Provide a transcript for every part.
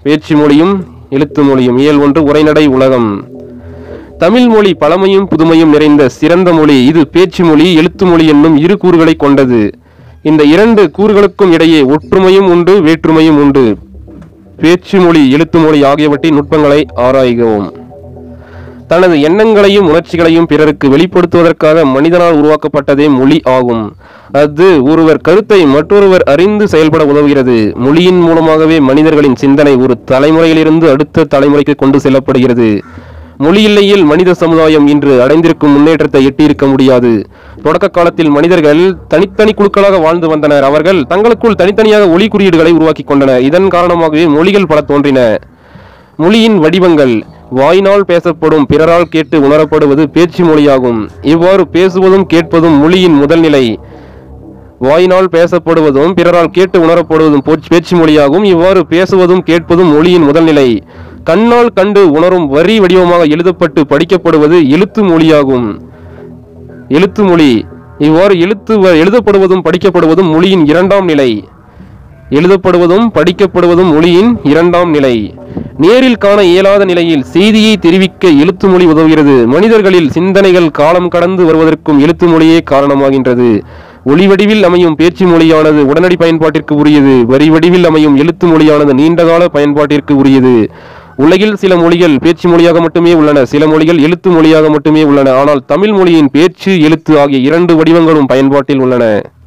பேச்சு மொழியும் எழுத்து மொழியும். இயல் 1 உரைநடை உலகம். தமிழ் மொழி பழமையும் புதுமையும் நிறைந்த சிறந்த மொழி. இது பேச்சு மொழி எழுத்து மொழி என்னும் இரு கூறுகளை கொண்டது. இந்த இரண்டு கூறுகளுக்கும் இடையே ஒற்றுமையும் உண்டு, வேற்றுமையும் உண்டு. பேச்சு மொழி எழுத்து மொழி ஆகியவற்றின் நுட்பங்களை ஆராய்கவும். தனது எண்ணங்களையும் உணர்ச்சிகளையும் பிறருக்கு வெளிப்படுத்துவதற்காக மனிதனால் உருவாக்கப்பட்டதே மொழி ஆகும். அது ஒருவர் கருத்தை மற்றொருவர் அறிந்து செயல்பட உதவுகிறது. மொழியின் மூலமாகவே மனிதர்களின் சிந்தனை ஒரு தலைமுறையிலிருந்து அடுத்த தலைமுறைக்கு கொண்டு செல்லப்படுகிறது. மொழி இல்லையில் மனித சமுதாயம் இன்று அடைந்திருக்கும் முன்னேற்றத்தை எட்டியிருக்க முடியாது. தொடக்க காலத்தில் மனிதர்கள் தனித்தனி குழுக்களாக வாழ்ந்து வந்தனர். அவர்கள் தங்களுக்குள் தனித்தனியாக ஒலி குறியீடுகளை உருவாக்கி கொண்டனர். இதன் காரணமாகவே மொழிகள் பல தோன்றின. மொழியின் வடிவங்கள். வாயினால் பேசப்படும் பிறரால் கேட்டு உணரப்படுவது பேச்சு மொழியாகும். இவ்வாறு பேசுவதும் கேட்பதும் மொழியின் முதல் நிலை. வாயினால் பேசப்படுவதும் பிறரால் கேட்டு உணரப்படுவதும் பேச்சு மொழியாகும். இவ்வாறு பேசுவதும் கேட்பதும் மொழியின் முதல் நிலை. கண்ணால் கண்டு உணரும் வரி வடிவமாக எழுதப்பட்டு படிக்கப்படுவது எழுத்து மொழியாகும். எழுத்து மொழி. இவ்வாறு எழுதப்படுவதும் படிக்கப்படுவதும் மொழியின் இரண்டாம் நிலை. எழுதப்படுவதும் படிக்கப்படுவதும் மொழியின் இரண்டாம் நிலை. நேரில் காண இயலாத நிலையில் செய்தியை தெரிவிக்க எழுத்து மொழி உதவுகிறது. மனிதர்களில் சிந்தனைகள் காலம் கடந்து வருவதற்கும் எழுத்து மொழியே காரணமாகின்றது. ஒளி வடிவில் அமையும் பேச்சு மொழியானது உடனடி பயன்பாட்டிற்கு உரியது. வரி வடிவில் அமையும் எழுத்து மொழியானது நீண்டகால பயன்பாட்டிற்கு உரியது. உலகில் சில மொழிகள் பேச்சு மொழியாக மட்டுமே உள்ளன, சில மொழிகள் எழுத்து மொழியாக மட்டுமே உள்ளன. ஆனால் தமிழ் மொழியின் பேச்சு எழுத்து ஆகிய இரண்டு வடிவங்களும் பயன்பாட்டில் உள்ளன.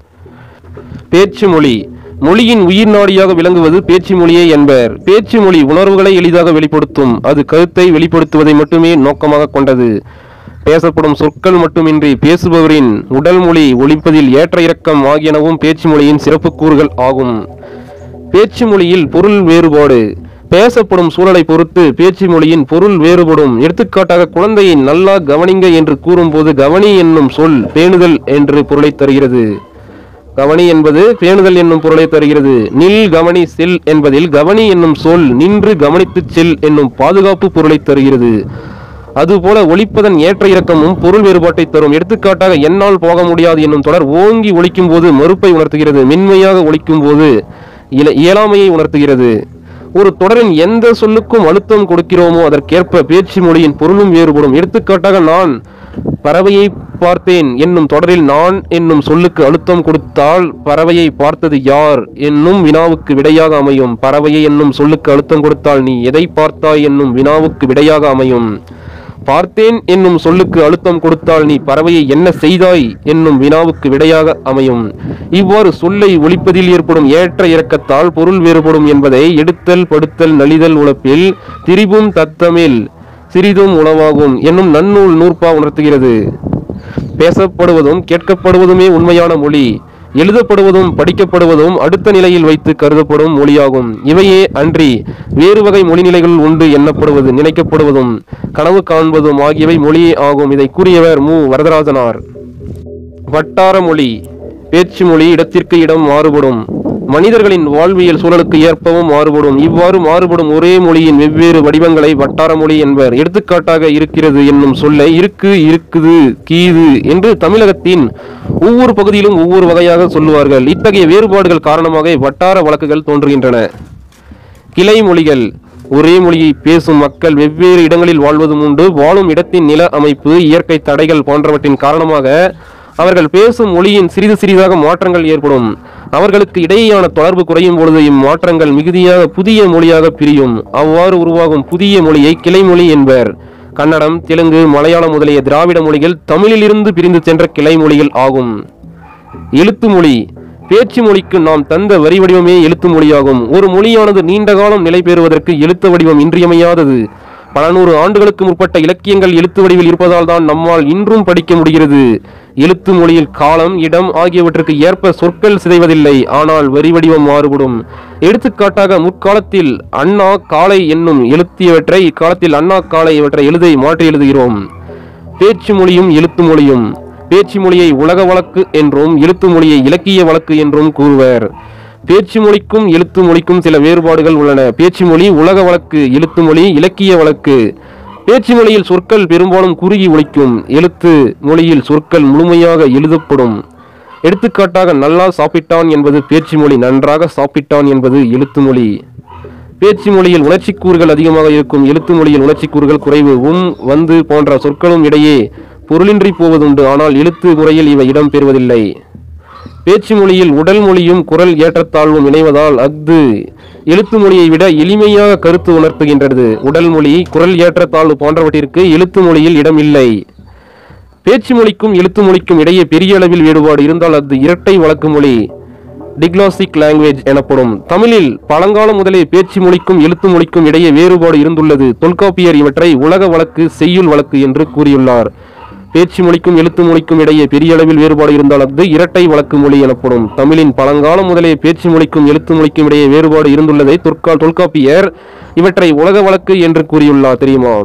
பேச்சு மொழி. மொழியின் உயிர் நாடியாக விளங்குவது பேச்சு மொழியே என்பர். பேச்சு மொழி உணர்வுகளை எளிதாக வெளிப்படுத்தும். அது கருத்தை வெளிப்படுத்துவதை மட்டுமே நோக்கமாக கொண்டது. பேசப்படும் சொற்கள் மட்டுமின்றி பேசுபவரின் உடல் மொழி, ஒலிப்பதில் ஏற்ற இறக்கம் ஆகியனவும் பேச்சு மொழியின் சிறப்பு கூறுகள் ஆகும். பேச்சு மொழியில் பொருள் வேறுபாடு. பேசப்படும் சூழலை பொறுத்து பேச்சு மொழியின் பொருள் வேறுபடும். எடுத்துக்காட்டாக, குழந்தையை நல்லா கவனிங்க என்று கூறும்போது கவனி என்னும் சொல் பேணுதல் என்று பொருளை தருகிறது. கவனி என்பது பேணுதல் என்னும் பொருளை தருகிறது. நில் கவனி செல் என்பதில் கவனி என்னும் சொல் நின்று கவனித்து செல் என்னும் பாதுகாப்பு பொருளை தருகிறது. அதுபோல ஒலிப்பதன் ஏற்ற இறக்கமும் பொருள் வேறுபாட்டை தரும். எடுத்துக்காட்டாக, என்னால் போக முடியாது என்னும் தொடர் ஓங்கி ஒலிக்கும் போது மறுப்பை உணர்த்துகிறது. மென்மையாக ஒலிக்கும் போது இயலாமையை உணர்த்துகிறது. ஒரு தொடரின் எந்த சொல்லுக்கும் அழுத்தம் கொடுக்கிறோமோ அதற்கேற்ப பேச்சு மொழியின் பொருளும் வேறுபடும். எடுத்துக்காட்டாக, நான் பறவையை பார்த்தேன் என்னும் தொடரில் நான் என்னும் சொல்லுக்கு அழுத்தம் கொடுத்தால் பறவையை பார்த்தது யார் என்னும் வினாவுக்கு விடையாக அமையும். பறவையை என்னும் சொல்லுக்கு அழுத்தம் கொடுத்தால் நீ எதை பார்த்தாய் என்னும் வினாவுக்கு விடையாக அமையும். பார்த்தேன் என்னும் சொல்லுக்கு அழுத்தம் கொடுத்தால் நீ பறவையை என்ன செய்தாய் என்னும் வினாவுக்கு விடையாக அமையும். இவ்வாறு சொல்லை ஒலிப்பதில் ஏற்படும் ஏற்ற இறக்கத்தால் பொருள் வேறுபடும் என்பதை எடுத்தல் படுத்தல் நலிதல் உழப்பில் திரிபும் தத்தமில் சிறிதும் உணவாகும் என்னும் நன்னூல் நூற்பா உணர்த்துகிறது. பேசப்படுவதும் கேட்கப்படுவதுமே உண்மையான மொழி. எழுதப்படுவதும் படிக்கப்படுவதும் அடுத்த நிலையில் வைத்து கருதப்படும் மொழியாகும். இவையே அன்றி வேறு வகை மொழிநிலைகள் உண்டு எண்ணப்படுவது, நினைக்கப்படுவதும் கனவு காண்பதும் ஆகியவை மொழியே ஆகும். இதை கூறியவர் மு. வரதராஜனார். வட்டார மொழி. பேச்சு மொழி இடத்திற்கு இடம் மாறுபடும். மனிதர்களின் வாழ்வியல் சூழலுக்கு ஏற்பவும் மாறுபடும். இவ்வாறு மாறுபடும் ஒரே மொழியின் வெவ்வேறு வடிவங்களை வட்டார மொழி என்பர். எடுத்துக்காட்டாக, இருக்கிறது என்னும் சொல்லை இருக்கு, இருக்குது, கீது என்று தமிழகத்தின் ஒவ்வொரு பகுதியிலும் ஒவ்வொரு வகையாக சொல்லுவார்கள். இத்தகைய வேறுபாடுகள் காரணமாக வட்டார வழக்குகள் தோன்றுகின்றன. கிளை மொழிகள். ஒரே மொழியை பேசும் மக்கள் வெவ்வேறு இடங்களில் வாழ்வதும் உண்டு. வாழும் இடத்தின் நில அமைப்பு, இயற்கை தடைகள் போன்றவற்றின் காரணமாக அவர்கள் பேசும் மொழியின் சிறிது சிறிதாக மாற்றங்கள் ஏற்படும். அவர்களுக்கு இடையேயான தொடர்பு குறையும் பொழுது இம்மாற்றங்கள் மிகுதியாக புதிய மொழியாக பிரியும். அவ்வாறு உருவாகும் புதிய மொழியை கிளைமொழி என்பர். கன்னடம், தெலுங்கு, மலையாளம் முதலிய திராவிட மொழிகள் தமிழிலிருந்து பிரிந்து சென்ற கிளை மொழிகள் ஆகும். எழுத்து மொழி. பேச்சு மொழிக்கு நாம் தந்த வரி வடிவமே எழுத்து மொழியாகும். ஒரு மொழியானது நீண்ட காலம் நிலை பெறுவதற்கு எழுத்து வடிவம் இன்றியமையாதது. பல நூறு ஆண்டுகளுக்கு முற்பட்ட இலக்கியங்கள் எழுத்து வடிவில் இருப்பதால் தான் நம்மால் இன்றும் படிக்க முடிகிறது. எழுத்து மொழியில் காலம், இடம் ஆகியவற்றுக்கு ஏற்ப சொற்கள் சிதைவதில்லை. ஆனால் வரி வடிவம் மாறுபடும். எடுத்துக்காட்டாக, முற்காலத்தில் அண்ணா காளை என்னும் எழுத்தியவற்றை இக்காலத்தில் அண்ணா காளை இவற்றை எழுதை மாற்றி எழுதுகிறோம். பேச்சு மொழியும் எழுத்து மொழியும். பேச்சு மொழியை உலக வழக்கு என்றும் எழுத்து மொழியை இலக்கிய வழக்கு என்றும் கூறுவர். பேச்சு மொழிக்கும் எழுத்து மொழிக்கும் சில வேறுபாடுகள் உள்ளன. பேச்சு மொழி உலக வழக்கு, எழுத்து மொழி இலக்கிய வழக்கு. பேச்சு மொழியில் சொற்கள் பெரும்பாலும் குறுகி ஒலிக்கும். எழுத்து மொழியில் சொற்கள் முழுமையாக எழுதப்படும். எடுத்துக்காட்டாக, நல்லா சாப்பிட்டான் என்பது பேச்சு மொழி, நன்றாக சாப்பிட்டான் என்பது எழுத்து மொழி. பேச்சு மொழியில் உணர்ச்சிக்கூறுகள் அதிகமாக இருக்கும், எழுத்து மொழியில் உணர்ச்சிக்கூறுகள் குறைவு. வந்து போன்ற சொற்களும் இடையே பொருளின்றி போவதுண்டு, ஆனால் எழுத்து முறையில் இவை இடம் பெறுவதில்லை. பேச்சு மொழியில் உடல் மொழியும் குரல் ஏற்றத்தாழ்வும் இணைவதால் அஃது எழுத்து மொழியை விட எளிமையாக கருத்து உணர்த்துகின்றது. உடல் மொழி, குரல் ஏற்றத்தாழ்வு போன்றவற்றிற்கு எழுத்து மொழியில் இடம் இல்லை. பேச்சு மொழிக்கும் எழுத்து மொழிக்கும் இடையே பெரிய அளவில் வேறுபாடு இருந்தால் அது இரட்டை வழக்கு மொழி, டிக்லாசிக் லாங்குவேஜ் எனப்படும். தமிழில் பழங்காலம் முதலே பேச்சு மொழிக்கும் எழுத்து மொழிக்கும் இடையே வேறுபாடு இருந்துள்ளது. தொல்காப்பியர் இவற்றை உலக வழக்கு, செய்யுள் வழக்கு என்று கூறியுள்ளார். பேச்சு மொழிக்கும் எழுத்து மொழிக்கும் இடையே பெரிய அளவில் வேறுபாடு இருந்தால் அது இரட்டை வழக்கு மொழி எனப்படும். தமிழின் பழங்காலம் முதலே பேச்சு மொழிக்கும் எழுத்து மொழிக்கும் இடையே வேறுபாடு இருந்துள்ளதை தொல்காப்பியர் இவற்றை உலக வழக்கு என்று கூறியுள்ளார். தெரியுமா?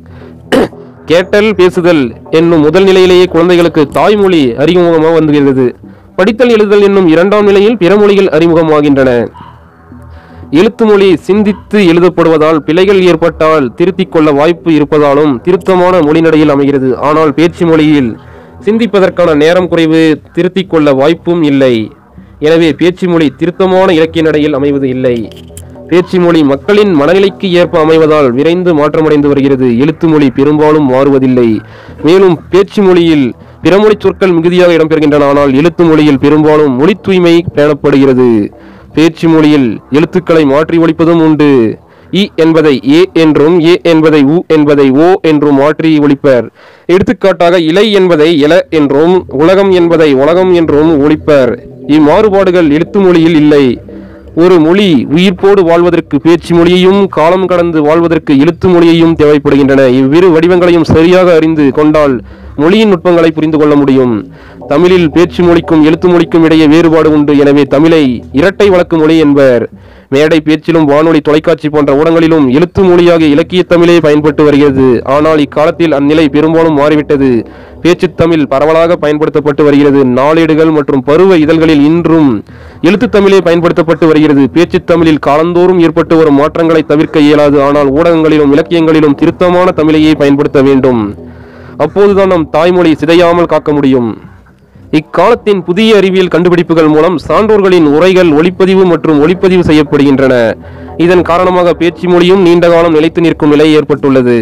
கேட்டல், பேசுதல் என்னும் முதல் நிலையிலேயே குழந்தைகளுக்கு தாய்மொழி அறிமுகமாக வந்துகிறது. படித்தல், எழுதல் என்னும் இரண்டாம் நிலையில் பிற மொழிகள் அறிமுகமாகின்றன. எழுத்து மொழி சிந்தித்து எழுதப்படுவதால் பிழைகள் ஏற்பட்டால் திருத்திக் கொள்ள வாய்ப்பு இருப்பதாலும் திருத்தமான மொழிநடையில் அமைகிறது. ஆனால் பேச்சு மொழியில் சிந்திப்பதற்கான நேரம் குறைவு, திருத்திக் கொள்ள வாய்ப்பும் இல்லை. எனவே பேச்சு மொழி திருத்தமான இலக்கிய நடையில் அமைவது இல்லை. பேச்சு மொழி மக்களின் மனநிலைக்கு ஏற்ப அமைவதால் விரைந்து மாற்றமடைந்து வருகிறது. எழுத்து மொழி பெரும்பாலும் மாறுவதில்லை. மேலும் பேச்சு மொழியில் பிறமொழி சொற்கள் மிகுதியாக இடம்பெறுகின்றன, ஆனால் எழுத்து மொழியில் பெரும்பாலும் மொழி தூய்மை பேணப்படுகிறது. பேச்சு மொழியில் எழுத்துக்களை மாற்றி ஒலிப்பதும் உண்டு. இ என்பதை ஏ என்றும், ஏ என்பதை உ என்பதை ஓ என்றும் மாற்றி ஒலிப்பர். எடுத்துக்காட்டாக இலை என்பதை எல என்றும், உலகம் என்பதை உலகம் என்றும் ஒலிப்பர். இம்மாறுபாடுகள் எழுத்து மொழியில் இல்லை. ஒரு மொழி உயிர்ப்போடு வாழ்வதற்கு பேச்சு மொழியையும், காலம் கடந்து வாழ்வதற்கு எழுத்து மொழியையும் தேவைப்படுகின்றன. இவ்விரு வடிவங்களையும் சரியாக அறிந்து கொண்டால் மொழியின் நுட்பங்களை புரிந்து கொள்ள முடியும். தமிழில் பேச்சு மொழிக்கும் எழுத்து மொழிக்கும் இடையே வேறுபாடு உண்டு. எனவே தமிழை இரட்டை வழக்கு மொழி என்பர். மேடை பேச்சிலும் வானொலி, தொலைக்காட்சி போன்ற ஊடகங்களிலும் எழுத்து மொழியாக இலக்கிய தமிழே பயன்பட்டு வருகிறது. ஆனால் இக்காலத்தில் அந்நிலை பெரும்பாலும் மாறிவிட்டது. பேச்சு தமிழ் பரவலாக பயன்படுத்தப்பட்டு வருகிறது. நாளேடுகள் மற்றும் பருவ இதழ்களில் இன்றும் எழுத்து தமிழே பயன்படுத்தப்பட்டு வருகிறது. பேச்சு தமிழில் காலந்தோறும் ஏற்பட்டு வரும் மாற்றங்களை தவிர்க்க இயலாது. ஆனால் ஊடகங்களிலும் இலக்கியங்களிலும் திருத்தமான தமிழையே பயன்படுத்த வேண்டும். அப்போதுதான் நம் தாய்மொழி சிதையாமல் காக்க முடியும். இக்காலத்தின் புதிய அறிவியல் கண்டுபிடிப்புகள் மூலம் சான்றோர்களின் உரைகள் ஒளிப்பதிவு மற்றும் ஒளிப்பதிவு செய்யப்படுகின்றன. இதன் காரணமாக பேச்சு மொழியும் நீண்ட காலம் நிலைத்து நிற்கும் நிலை ஏற்பட்டுள்ளது.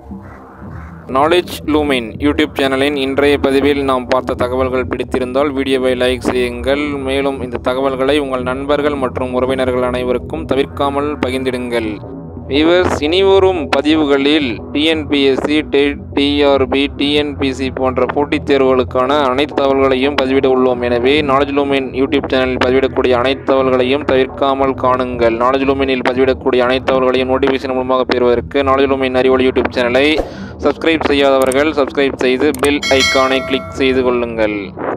நாலேஜ் லூமின் யூடியூப் சேனலின் இன்றைய பதிவில் நாம் பார்த்த தகவல்கள் பிடித்திருந்தால் வீடியோவை லைக் செய்யுங்கள். மேலும் இந்த தகவல்களை உங்கள் நண்பர்கள் மற்றும் உறவினர்கள் அனைவருக்கும் தவிர்க்காமல் பகிர்ந்திடுங்கள். வியூவர்ஸ், இனிவரும் பதிவுகளில் டிஎன்பிஎஸ்சி, டிஆர்பி, டிஎன்பிசி போன்ற போட்டித் தேர்வுகளுக்கான அனைத்து தகவல்களையும் பதிவிட உள்ளோம். எனவே நாலேஜ் லூமின் யூடியூப் சேனலில் பதிவிடக்கூடிய அனைத்து தகவல்களையும் தவிர்க்காமல் காணுங்கள். நாலேஜ் லூமினில் பதிவிடக்கூடிய அனைத்து தகவல்களையும் நோட்டிஃபிகேஷன் மூலமாக பெறுவதற்கு நாலேஜ் லூமின் அறிவொளி யூடியூப் சேனலை சப்ஸ்கிரைப் செய்யாதவர்கள் சப்ஸ்கிரைப் செய்து பெல் ஐக்கானை கிளிக் செய்து கொள்ளுங்கள்.